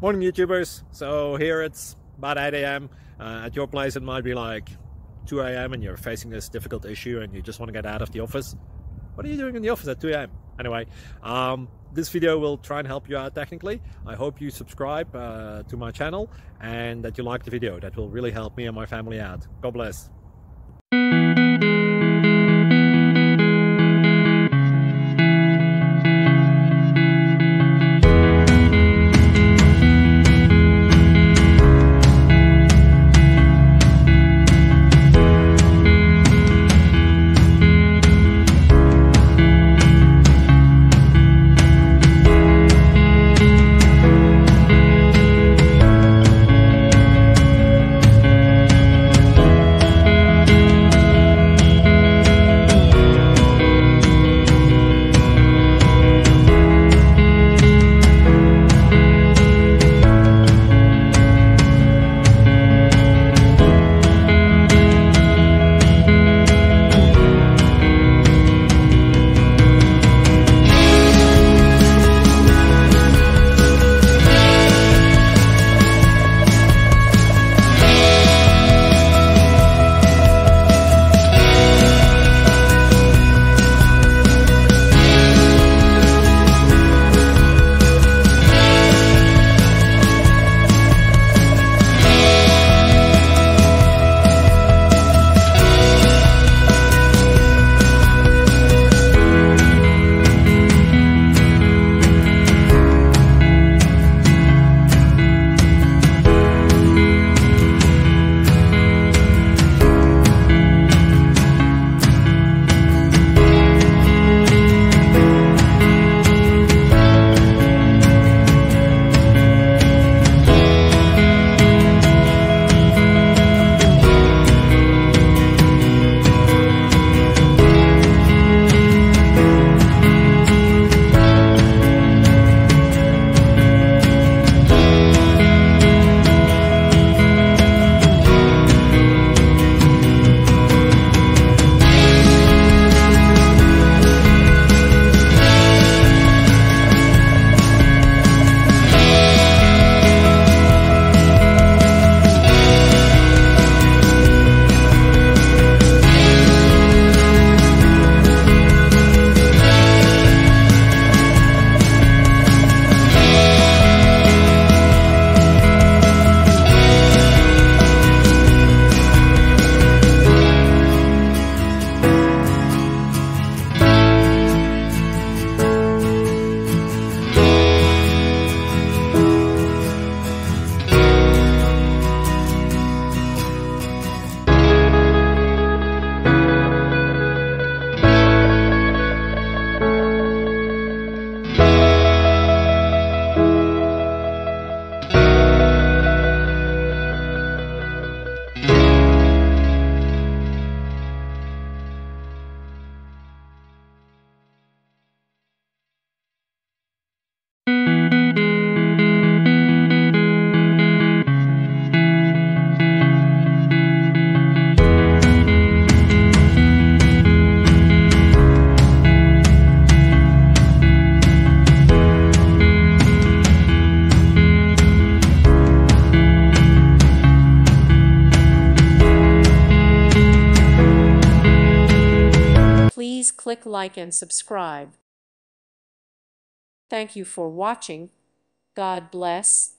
Morning YouTubers. So here it's about 8 a.m. At your place it might be like 2 a.m. and you're facing this difficult issue and you just want to get out of the office. What are you doing in the office at 2 a.m.? Anyway, this video will try and help you out technically. I hope you subscribe to my channel and that you like the video. That will really help me and my family out. God bless. Please click like and subscribe. Thank you for watching. God bless.